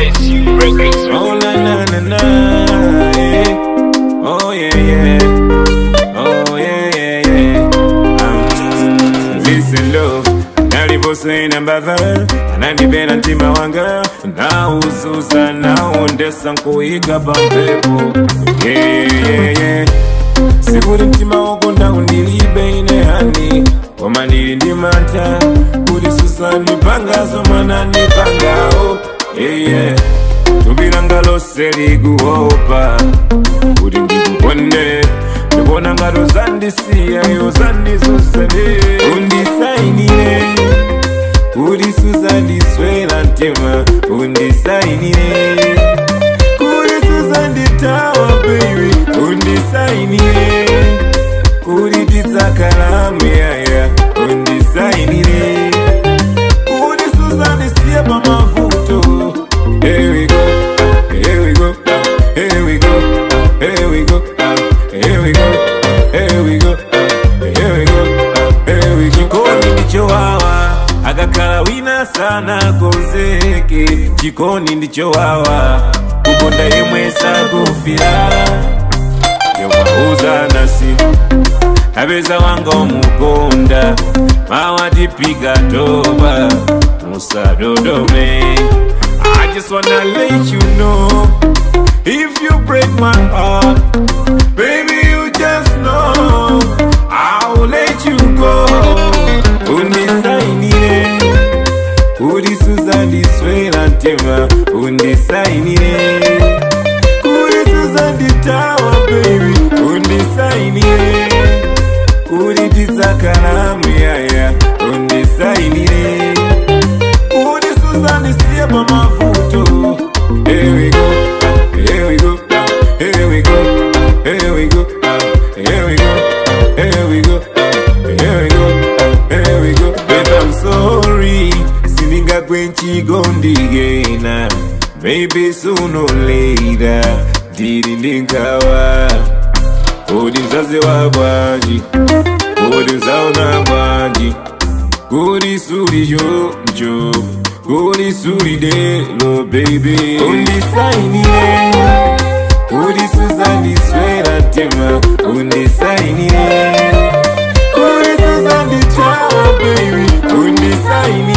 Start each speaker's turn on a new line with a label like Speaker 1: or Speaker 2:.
Speaker 1: Oh na na na na, yeah. Oh yeah yeah, oh yeah yeah yeah. Listen love, nalibose nambava, anandibera ntima wanga, na ususa na undesa nkuiga bampepo. Yeah yeah yeah. Sibuli ntima wakonda undilibe ine hani, koma nili ndimata, kuli susa nipanga somana nipanga oh. Yeah yeah. Tubiranga lose liguopa Uri ndikukwende Nubona ngaro zandisiya yo zandizusane Undisayinile Uri suzandiswela ntema Undisayinile Uri suzanditawa baby Undisayinile Uri tizakalamu yaya Undisayinile Uri suzandisiya pamavuto. Here we go, here we go, here we go, here we go, here we go, here we go, here we go, here we go. Jikoni ndicho wawa, agakala wina sana konzeke. Jikoni ndicho wawa, kukonda yemwe sagufira. Yomauza nasi, abeza wanga omukonda. Mawati piga toba, musa dodome. I just wanna let you know, if you break my heart, baby you just know, I'll let you go. Undisayinile, Uri suzandiswela ntema. Undisayinile, Uri suzanditawa baby. Undisayinile, Uri tizakalamu yaya. Undisayinile, Uri suzandisiya pamavuto. Here we go, here we go, here we go, here we go, here we go, here we go, here we go, here we go. But I'm sorry, sininga kwenchi gondigena. Maybe sooner or later, didinkawa. Odi mzazi wa bwaji, odi mzaona bwaji. Guri suri jo jo. Uri suri de lo baby. Undisayinile, Uri suzandiswela ntema. Undisayinile, Uri suzanditawa baby. Undisayinile.